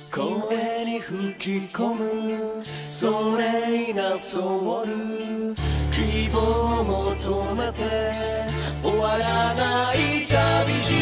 声に吹き込むそれになそうる希望を求めて終わらない旅路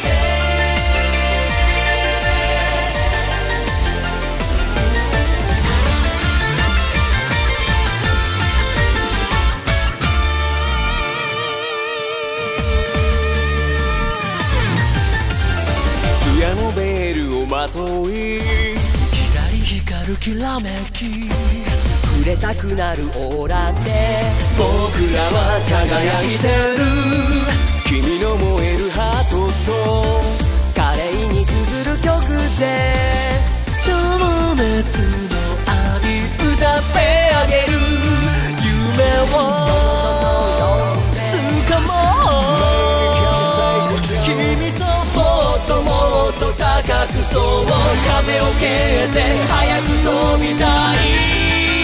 艶のベールをまといキラリ光るきらめき触れたくなるオーラで僕らは輝いてる君の燃えるハートと華麗に綴る曲で情熱の愛歌ってあげる夢を掴もう君ともっともっと高くそう風を蹴って早く飛びたい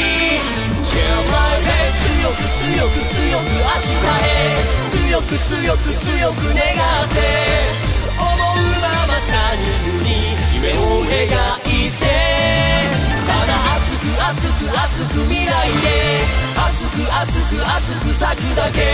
強く強く強く明日へ強く強く強く願って思うままシャニングに夢を描いてただ熱く熱く熱く未来へ熱く熱く熱く咲くだけ